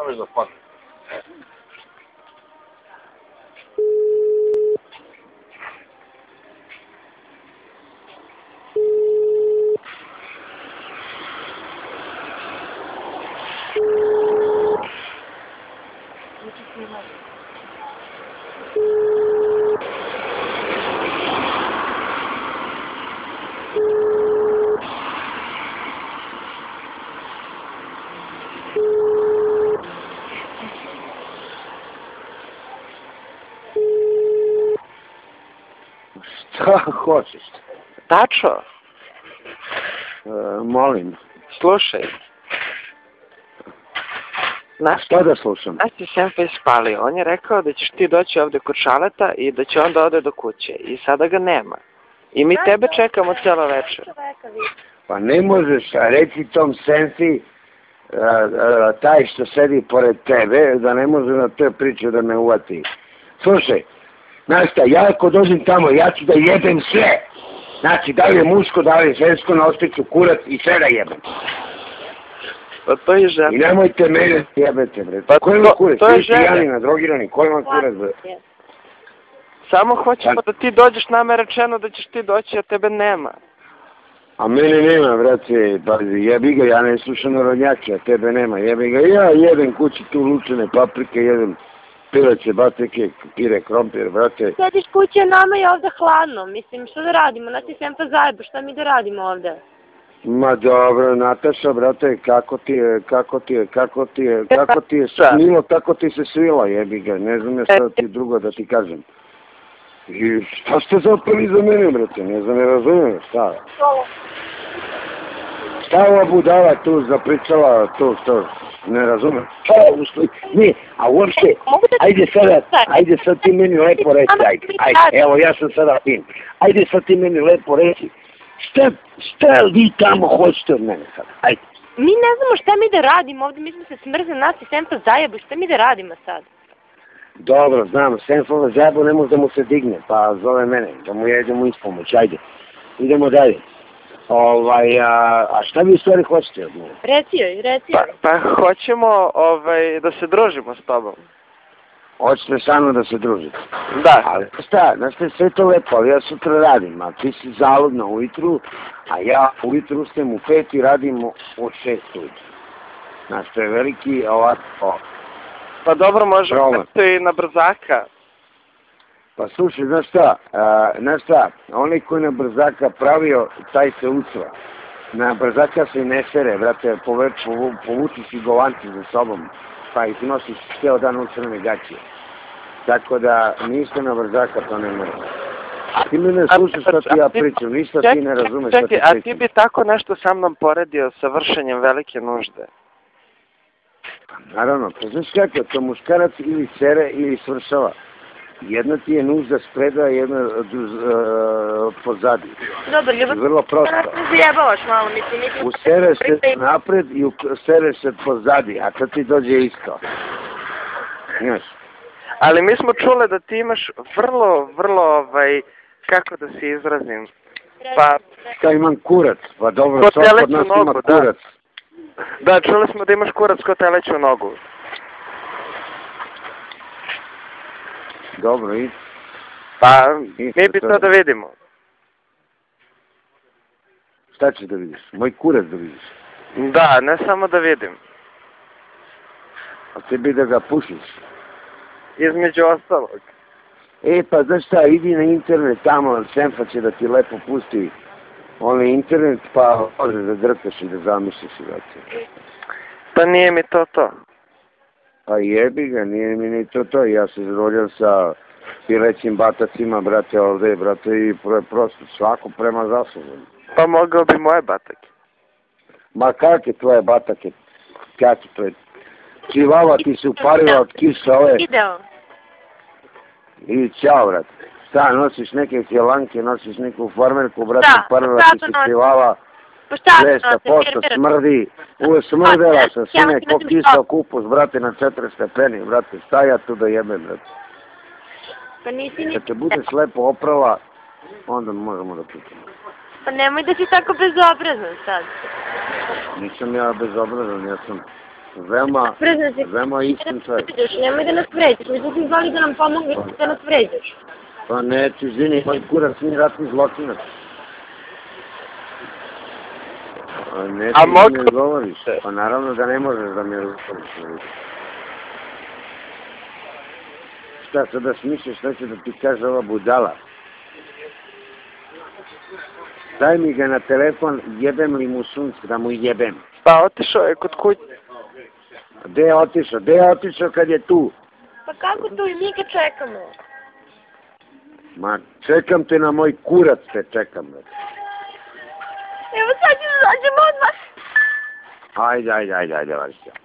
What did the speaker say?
staveš da padne. Šta hoćeš? Tačo, Molim. slušaj. Šta da slušam? Nas je Senfa ispalio. On je rekao da ćeš ti doći ovde kod Šaleta i da će onda ode do kuće. I sada ga nema. I mi tebe čekamo cijelo večer. Pa ne možeš, reci tom Senfi, taj što sedi pored tebe, da ne može na te priče da me uvati. Slušaj, znaš šta, ja ako dođem tamo, ja ću da jebem sve. Znači, da li je muško, da li je žensko, na ošteću kurac i sve da jebem. Pa to je žena. I nemojte mene jebete, bre. Pa ko ima kurac? to je Ti žena. pijanina, drogirani, ko ima kurac, bre? Samo hoćemo da ti dođeš, nama je rečeno da ćeš ti doći, a tebe nema. A mene nema, brate, pa jebi ga, ja ne slušam narodnjake, a tebe nema, jebi ga, ja jedem kući tu lučene paprike, jedem pileće, bateke, pire, krompir, brate. Sediš kuće, nama je ovde hladno, mislim, što da radimo, nas je Senfa zajebo, šta mi da radimo ovde? Ma dobro, Nataša, brate, kako ti je snilo, tako ti se svila, jebi ga, ne znam ja šta ti drugo da ti kažem. I šta ste zapeli za mene, brate, ne znam, ne razumijem, šta? Šta ova budala tu zapričala, to što, ne razumijem, šta je ušli, ne, a uopšte, ajde sad ti meni lepo reći, ajde, evo ja sam sada fin, ajde sad ti meni lepo reći, šta vi tamo hoćete od mene sad, ajde. Mi ne znamo šta mi da radimo ovde, mi smo se smrze, nas je Senfa zajebo, šta mi da radimo sad? Dobro, znam, Senfova zajebo ne može da mu se digne, pa zove mene, da mu jedemo ispomoć, ajde, idemo dalje. A šta vi u stvari hoćete od mene? Reci joj. Pa hoćemo da se družimo s tobom. Hoćete sa mnom da se družite? Da. Ali šta, znaš te, sve to lepo, ali ja sutra radim, a ti si zaludno ujutru, a ja ujutru ustajem u 5 i radim od 6 ujutru. Znaš, to je veliki ovako. Pa dobro, možemo i na brzaka. Pa slušaj, znaš šta, onaj koji na brzaka pravio, taj se ucva. Na brzaka se ne sere, brate, povuči si govanci za sobom, pa ih nosiš cijel dan u crne gaće. Tako da, ništa na brzaka to ne mora. Ti me ne slušaš šta ti ja pričam, ništa ti ne razumeš šta ti pričam. A ti bi tako nešto sa mnom poredio sa vršenjem velike nužde? Naravno, pa znaš kako, to muškarac ili sere ili svršava. Jedna ti je nužda spreda, jedna pozadi. Dobro, ljubav, vrlo prosto. nas ne zajebavaš malo, mislim. Usereš se napred i usereš se pozadi, a to ti dođe isto. Znaš. Ali mi smo čule da ti imaš vrlo, kako da se izrazim, pa... Šta imam kurac? Pa dobro, svak od nas ima kurac. Da, čuli smo da imaš kurac ko teleću nogu. Dobro, i? Pa, mi bi to da vidimo. Šta ćeš da vidiš? Moj kurac da vidiš? Da, ne samo da vidim. A tebi da ga pušiš? Između ostalog. Pa znaš šta, idi na internet tamo, Senfa će da ti lepo pusti onaj internet, pa možeš da drkaš i da zamisliš i vrati. Pa nije mi to. Pa jebi ga, nije mi ni to. Ja se zadovoljam sa pilećim batacima, brate, ovde, brate, i prosto svako prema zasluženu. Pa mogao bi moje batake. Ma kakve tvoje batake? Kakve tvoje? Čivava ti se uparila od kiša ove. I čao, brate. Šta, nosiš neke kjelanke, nosiš neku farmerku, brate, uparila ti se čivava. 200% smrdi. Smrdela sam sine, ko kisao kupus, brate, na 4 stepeni, brate. Šta ja tu da jebem, brate? Kad te budeš lepo oprala, onda možemo da pitamo. Pa nemoj da si tako bezobrazan sad. Nisam ja bezobrazan, ja sam veoma istin čovjek. Nemoj da nas vređaš, mi smo ti zvali da nam pomogneš, da nas vređaš. Pa neću, izvini, moj kurac nije ratni zločinac. Neću da mi odgovoriš, pa naravno da ne možeš da mi odgovoriš. Šta sada smišljaš, šta će da ti kaže ova budala? Daj mi ga na telefon, jebem li mu sunce, da mu jebem. Pa otišao je kod kuće. Gde je otišao? Gde je otišao kad je tu? Pa kako tu i mi ga čekamo? Ma čekam te na moj kurac, te čekam. Evo sad ću da zađem odmah. Ajde, Varsija.